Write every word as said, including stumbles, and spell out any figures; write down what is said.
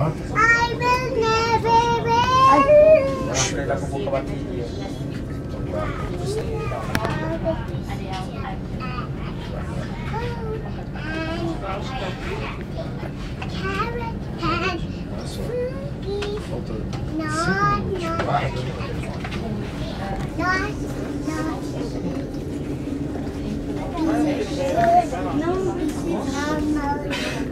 I will never be. Carrot and cookies. Not, not, not, not. No, this is how